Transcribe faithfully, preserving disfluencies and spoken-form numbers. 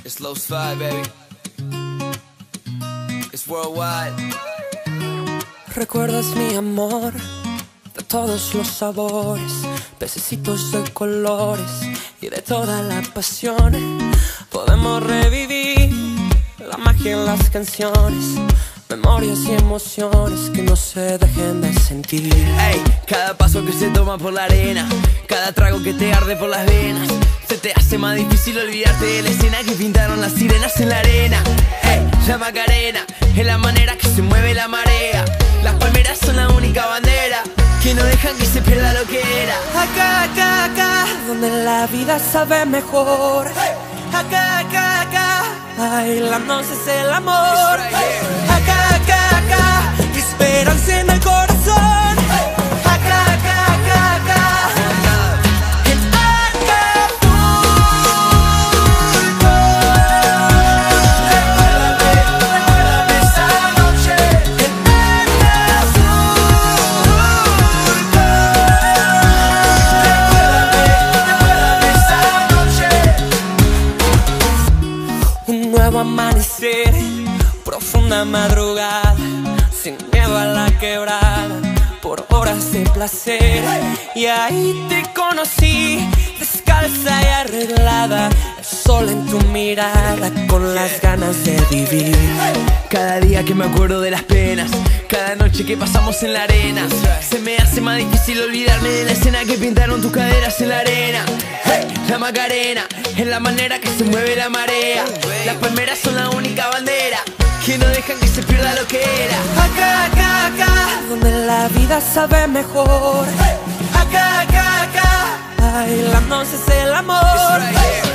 It's Los Five, baby. It's worldwide. Recuerdas mi amor de todos los sabores, pececitos de colores y de toda la pasión. Podemos revivir la magia en las canciones, memorias y emociones que no se dejen de sentir. Ey, cada paso que se toma por la arena, cada trago que te arde por las venas, se te hace más difícil olvidarte de la escena que pintaron las sirenas en la arena. Ey, la Macarena es la manera que se mueve la marea. Las palmeras son la única bandera que no dejan que se pierda lo que era. Acá, acá, acá, donde la vida sabe mejor. Acá, acá, acá, bailando es el amor. Acá, acá, acá, esperanza en el corazón. Acá, acá, acá, acá, en Acapulco. Recuérdame esa noche en Acapulco. Recuérdame, recuérdame esa noche. Un nuevo amanecer, profunda madrugada, sin miedo a la quebrada, por horas de placer. Y ahí te conocí, descalza y arreglada, el sol en tu mirada, con las ganas de vivir. Cada día que me acuerdo de las penas, cada noche que pasamos en la arena, se me hace más difícil olvidarme de la escena que pintaron tus caderas en la arena. Hey, la Macarena es la manera que se mueve la marea. Las palmeras son la única bandera que no dejan que se pierda lo que era. Acá, acá, acá, donde la vida sabe mejor. Acá, acá, acá, bailando es el amor.